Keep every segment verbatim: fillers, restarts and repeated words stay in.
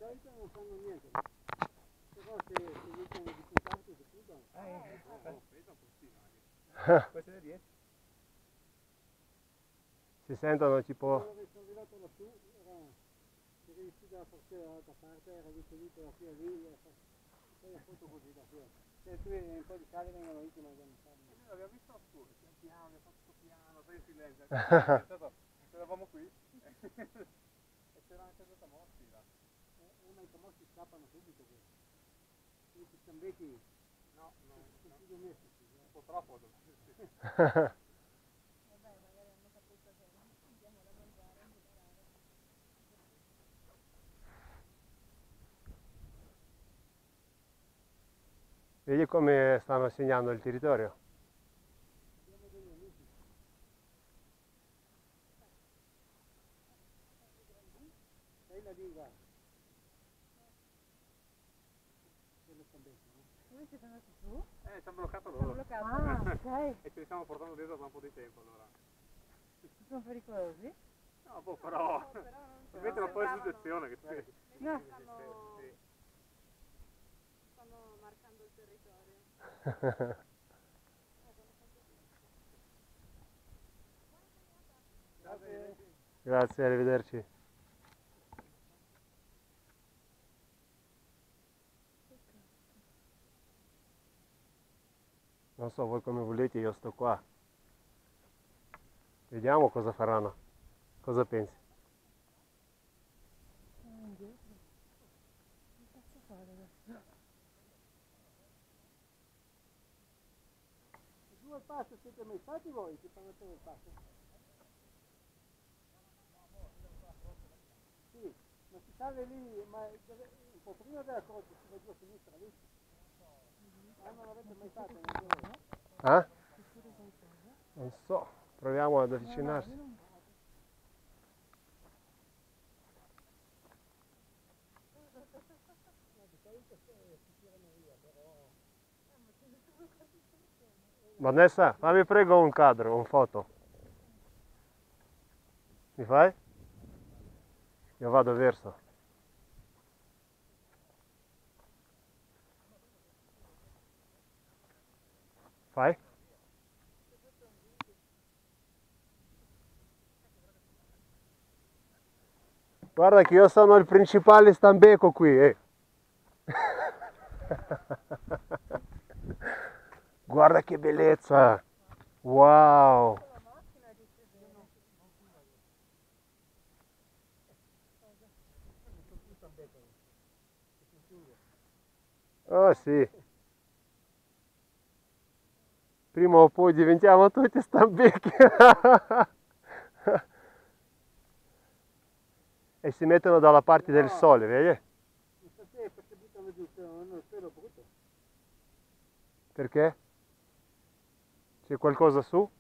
solito non fanno niente, però se, se iniziano di puntarsi si chiudono. Eh, aspetta un postino anche. Questo è dietro. Si sentono tipo... Quando sono arrivato lassù, era, se riuscito a portare dall'altra parte, era ricevuto da qui a lì, e poi la foto così da fuori. Se tu un po' di sale vengono lì, ma non fanno. Noi l'abbiamo visto lassù, pian piano, abbiamo fatto piano, poi in silenzio. Eravamo qui. E c'era anche stata Mossi là. Eh, ma i camossi scappano subito questi. Questi stambecchi, no, no, sono più domestici. Un po' troppo domestici. Vabbè, magari hanno saputo che diamo da mangiare in generale. Vedi come stanno segnando il territorio? Abbiamo degli amici. Sei la lingua. Quello stambecchi, no? Come siete andati su? Eh, ci hanno bloccato Sono loro. bloccato? Ah, ok. E ce li stiamo portando dietro da un po' di tempo allora. Sono pericolosi? No, boh, però... No, però non Mi mettono un po' in suggezione che Vedi sì. che No. stanno, Sì. stanno marcando il territorio. Grazie. Grazie, arrivederci. Non so voi come volete, io sto qua. Vediamo cosa faranno. Cosa pensi? Sono indietro. Che cazzo fare adesso? Giù al passo siete mai stati voi che fanno il passo? Sì, ma si sale lì, ma deve, un po' prima della croce, si va giù a sinistra lì. Ah, non l'avete mai fatto, non so. Eh? Succede qualcosa? Non so, proviamo ad avvicinarsi. No, no, io non... Vanessa, fammi prego un quadro, un foto. Mi fai? Io vado verso. Fai? Guarda che io sono il principale stambeco qui, eh. Guarda che bellezza! Wow! Oh sì! Prima o poi diventiamo tutti stambecchi! E si mettono dalla parte del sole, vedi? Non so se perché buttano giù il pelo brutto. Perché? C'è qualcosa su?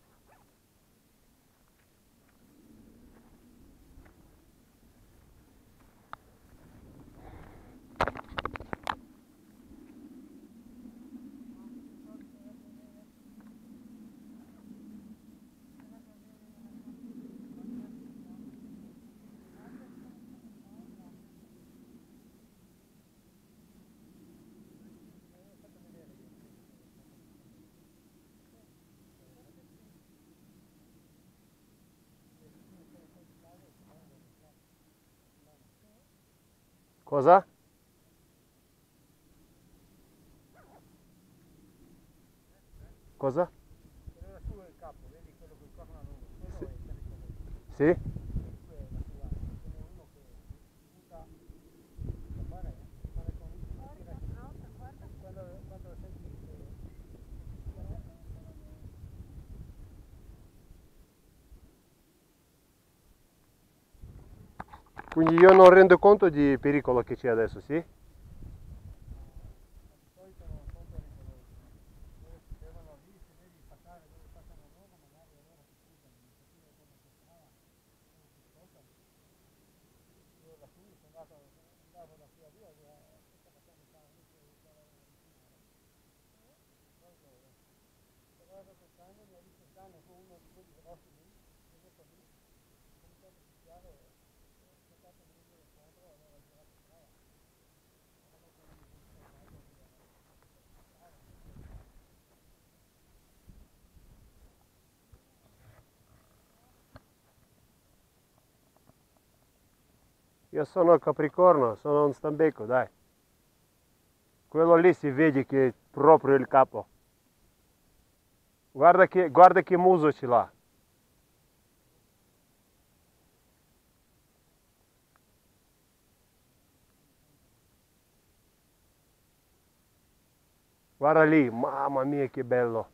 Cosa? Cosa? Quello lassù è il capo, vedi quello con il corno lungo, quello è il pericolo. Sì? Questo è naturale, ce n'è uno che butta da fare, fare con il quando, quando senti che... Quindi io non rendo conto di pericolo che c'è adesso, sì? Di solito non sono pericolosi. Loro si fermano lì, se vedi passare dove passano loro, magari loro si chiudono, non si chiudono come si strada, non si spostano. Io lassù sono andato, andavo da qui a lì, sto facendo fare lì, per avvicinare. Di solito, però dopo il cane mi ha visto il cane con uno di quelli grossi lì, è venuto lì, ho cominciato a picchiare, ho cercato di venire incontro, allora ho girato strada. Io sono il Capricorno, sono un stambecco, dai. Quello lì si vede che è proprio il capo. Guarda che, guarda che muso ce l'ha. Guarda lì, mamma mia che bello.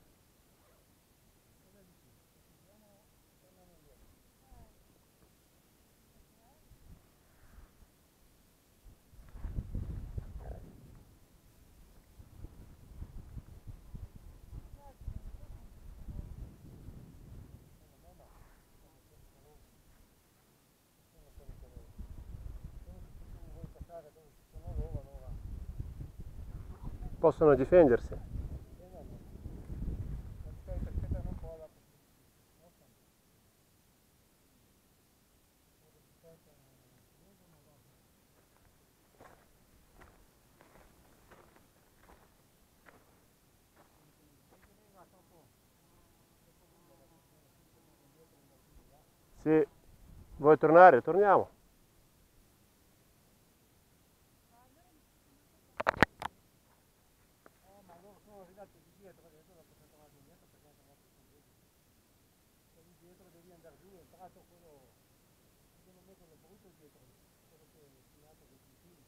Possono difendersi. Se vuoi tornare, torniamo. Ma loro sono arrivati di dietro, adesso la possono tornare indietro perché hanno trovato dietro. E lì dietro devi andare giù, il tratto quello, devono metterlo brutto dietro, quello che è segnato dei puntini.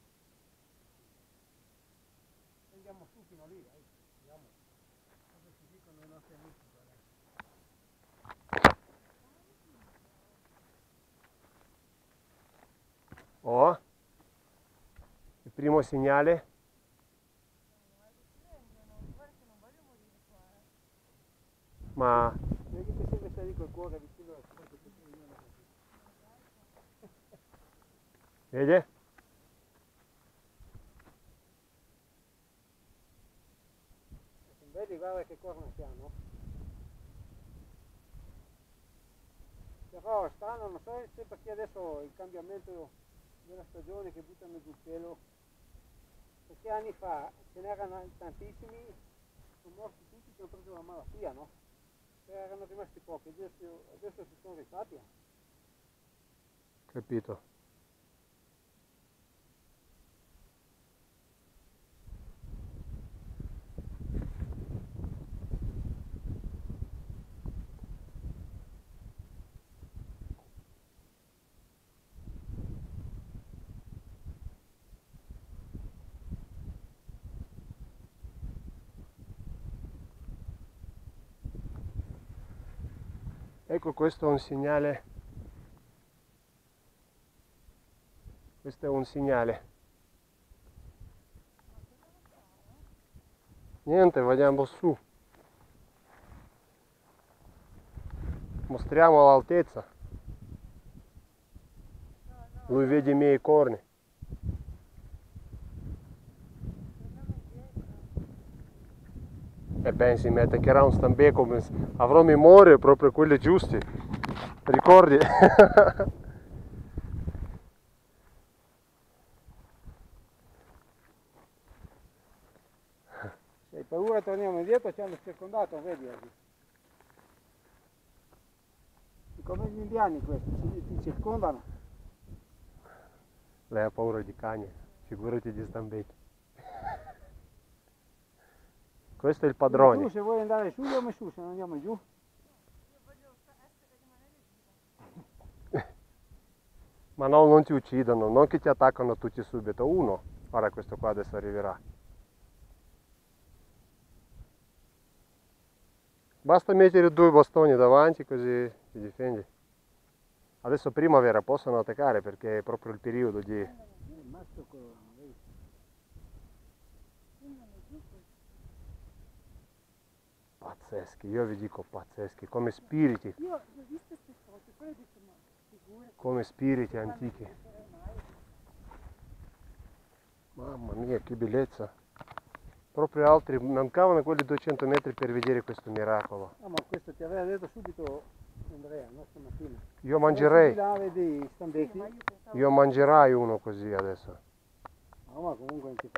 E andiamo su fino lì, dai, andiamo. Cosa ci dicono i nostri amici, guarda. Oh, il primo segnale. Ma Vedi che sempre stai lì col cuore vicino al cuore che ti viene così. vedi? Sono belli, guarda che corna che hanno. Però stanno, non so se perché adesso il cambiamento della stagione che buttano giù il pelo, perché anni fa ce n'erano tantissimi, sono morti tutti che hanno preso la malattia, no? Erano rimasti pochi, adesso, adesso si sono rifatti. Capito. Ecco, questo è un segnale. Questo è un segnale. Niente, vadiamo su. Mostriamo l'altezza. Lui vede i miei corni. E pensi, mi attaccherà un stambecco, avrò memoria proprio quelle giuste. Ricordi? Se hai paura torniamo indietro, ci hanno circondato, vedi oggi. Come gli indiani questi, si, si circondano. Lei ha paura di cani, figurati di stambecchi. Questo è il padrone. Tu se vuoi andare su, andiamo su, se non andiamo giù. Io voglio essere rimanere viva. Ma no, non ti uccidono, non che ti attaccano tutti subito. Uno, guarda questo qua adesso arriverà. Basta mettere due bastoni davanti così ti difendi. Adesso primavera possono attaccare perché è proprio il periodo di... Il maschio quello, vedi? Pazzeschi, io vi dico pazzeschi, come spiriti. Io ho visto queste foto, poi ho detto ma figurati. Come spiriti antichi. Mamma mia, che bellezza. Proprio altri, mancavano quelli duecento metri per vedere questo miracolo. No, ma questo ti aveva detto subito Andrea, no, stamattina. Io mangerei, Là vedi i stambecchi. io mangerai uno così adesso. No, ma comunque anche